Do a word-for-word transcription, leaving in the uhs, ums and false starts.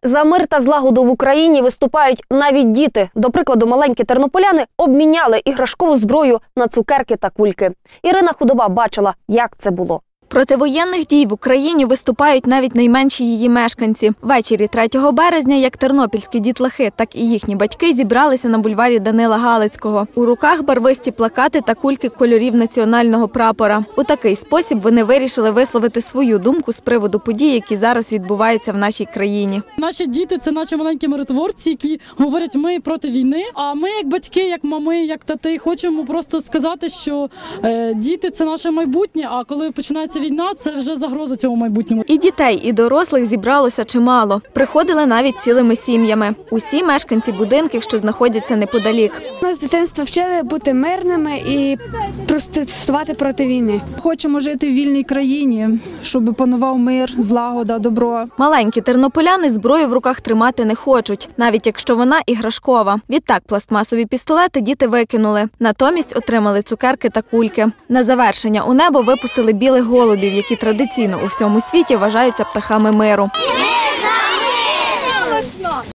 За мир та злагоду в Україні виступають навіть діти. До прикладу, маленькі тернополяни обміняли іграшкову зброю на цукерки та кульки. Ірина Худоба бачила, як це було. Проти воєнних дій в Україні виступають навіть найменші її мешканці. Ввечері третього березня як тернопільські дітлахи, так і їхні батьки зібралися на бульварі Данила Галицького. У руках барвисті плакати та кульки кольорів національного прапора. У такий спосіб вони вирішили висловити свою думку з приводу подій, які зараз відбуваються в нашій країні. Наші діти – це наші маленькі миротворці, які говорять «ми проти війни». А ми, як батьки, як мами, як тати, хочемо просто сказати, що е, діти – це наше майбутнє, а коли починається війна, це вже загроза цьому майбутньому. І дітей, і дорослих зібралося чимало. Приходили навіть цілими сім'ями. Усі мешканці будинків, що знаходяться неподалік. Нас з дитинства вчили бути мирними і протестувати проти війни. Хочемо жити в вільній країні, щоб панував мир, злагода, добро. Маленькі тернополяни зброю в руках тримати не хочуть, навіть якщо вона іграшкова. Відтак пластмасові пістолети діти викинули. Натомість отримали цукерки та кульки. На завершення у небо випустили білих голубів, які традиційно у всьому світі вважаються птахами миру.